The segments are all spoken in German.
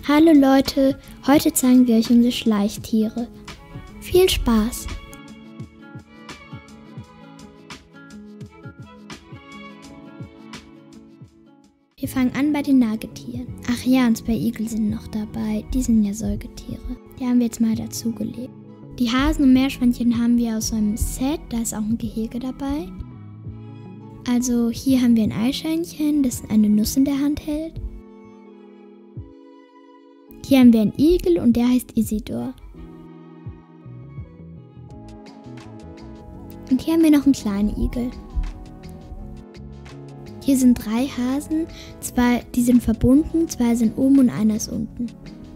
Hallo Leute, heute zeigen wir euch unsere Schleichtiere. Viel Spaß! Wir fangen an bei den Nagetieren. Ach ja, und zwei Igel sind noch dabei, die sind ja Säugetiere. Die haben wir jetzt mal dazugelegt. Die Hasen und Meerschweinchen haben wir aus so einem Set, da ist auch ein Gehege dabei. Also hier haben wir ein Eichhörnchen, das eine Nuss in der Hand hält. Hier haben wir einen Igel und der heißt Isidor. Und hier haben wir noch einen kleinen Igel. Hier sind 3 Hasen, die sind verbunden, 2 sind oben und einer ist unten.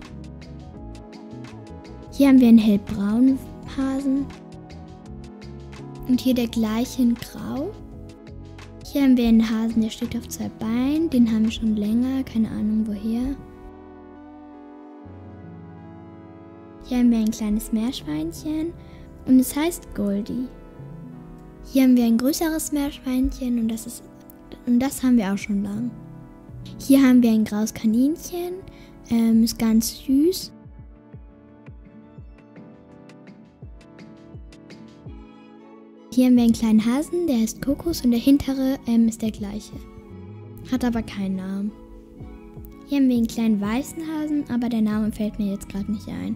Hier haben wir einen hellbraunen Hasen. Und hier der gleiche in grau. Hier haben wir einen Hasen, der steht auf 2 Beinen, den haben wir schon länger, keine Ahnung woher. Hier haben wir ein kleines Meerschweinchen und es heißt Goldie. Hier haben wir ein größeres Meerschweinchen und das haben wir auch schon lang. Hier haben wir ein graues Kaninchen, ist ganz süß. Hier haben wir einen kleinen Hasen, der heißt Kokos und der hintere ist der gleiche. Hat aber keinen Namen. Hier haben wir einen kleinen weißen Hasen, aber der Name fällt mir jetzt gerade nicht ein.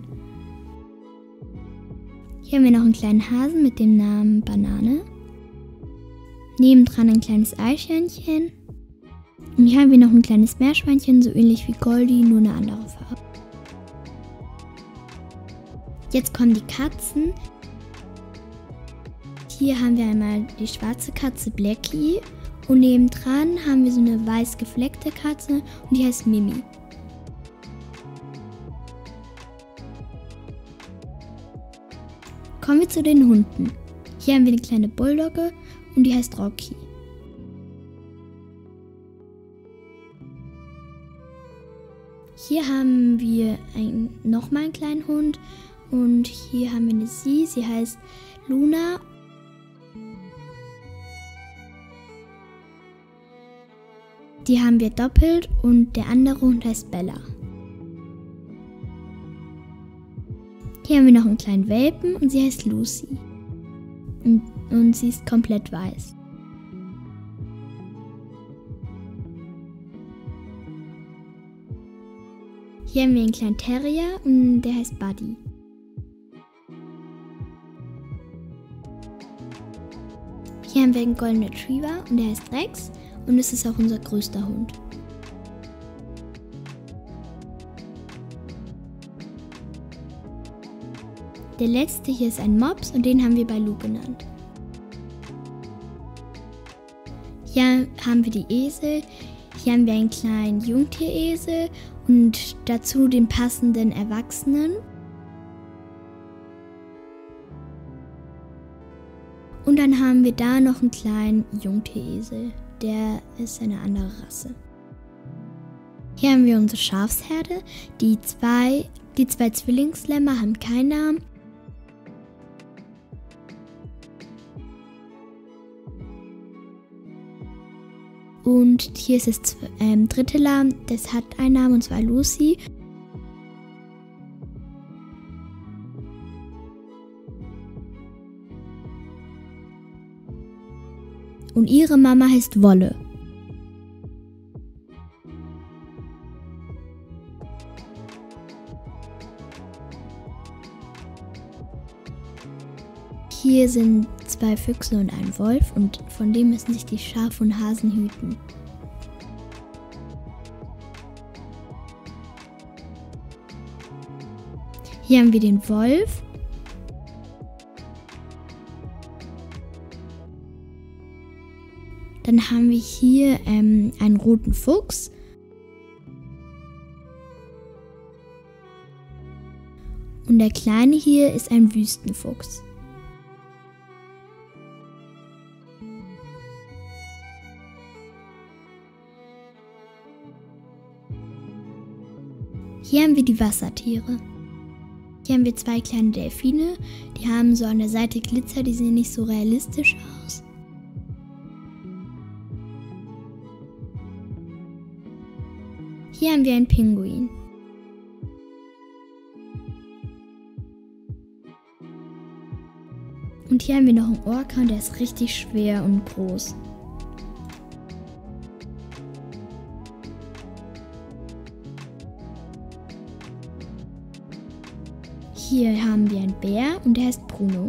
Hier haben wir noch einen kleinen Hasen mit dem Namen Banane. Nebendran ein kleines Eichhörnchen. Und hier haben wir noch ein kleines Meerschweinchen, so ähnlich wie Goldie, nur eine andere Farbe. Jetzt kommen die Katzen. Hier haben wir einmal die schwarze Katze Blackie. Und nebendran haben wir so eine weiß gefleckte Katze und die heißt Mimi. Kommen wir zu den Hunden. Hier haben wir eine kleine Bulldogge und die heißt Rocky. Hier haben wir nochmal einen kleinen Hund und hier haben wir sie heißt Luna. Die haben wir doppelt und der andere Hund heißt Bella. Hier haben wir noch einen kleinen Welpen und sie heißt Lucy. Und sie ist komplett weiß. Hier haben wir einen kleinen Terrier und der heißt Buddy. Hier haben wir einen Golden Retriever und der heißt Rex und es ist auch unser größter Hund. Der letzte hier ist ein Mops und den haben wir Baloo genannt. Hier haben wir die Esel, hier haben wir einen kleinen Jungtieresel und dazu den passenden Erwachsenen. Und dann haben wir da noch einen kleinen Jungtieresel, der ist eine andere Rasse. Hier haben wir unsere Schafsherde, die zwei Zwillingslämmer haben keinen Namen. Und hier ist das dritte Lamm, das hat einen Namen und zwar Lucy. Und ihre Mama heißt Wolle. Hier sind 2 Füchse und ein Wolf und von dem müssen sich die Schafe und Hasen hüten. Hier haben wir den Wolf. Dann haben wir hier einen roten Fuchs. Und der kleine hier ist ein Wüstenfuchs. Hier haben wir die Wassertiere. Hier haben wir 2 kleine Delfine, die haben so an der Seite Glitzer, die sehen nicht so realistisch aus. Hier haben wir einen Pinguin. Und hier haben wir noch einen Orca und der ist richtig schwer und groß. Hier haben wir einen Bär und der heißt Bruno.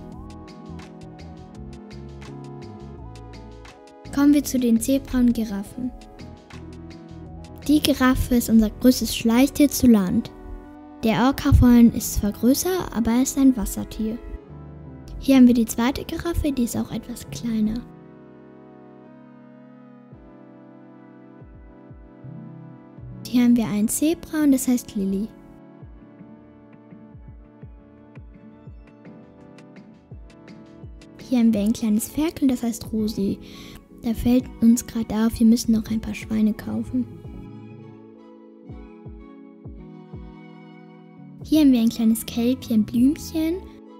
Kommen wir zu den Zebra und Giraffen. Die Giraffe ist unser größtes Schleichtier zu Land. Der Orca vorhin ist zwar größer, aber er ist ein Wassertier. Hier haben wir die zweite Giraffe, die ist auch etwas kleiner. Hier haben wir ein Zebra und das heißt Lilly. Hier haben wir ein kleines Ferkel, das heißt Rosi. Da fällt uns gerade auf, wir müssen noch ein paar Schweine kaufen. Hier haben wir ein kleines Kälbchen, Blümchen.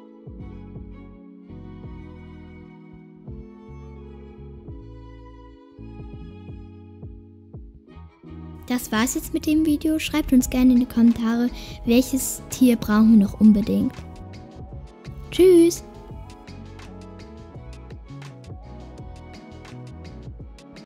Das war's jetzt mit dem Video. Schreibt uns gerne in die Kommentare, welches Tier brauchen wir noch unbedingt. Tschüss!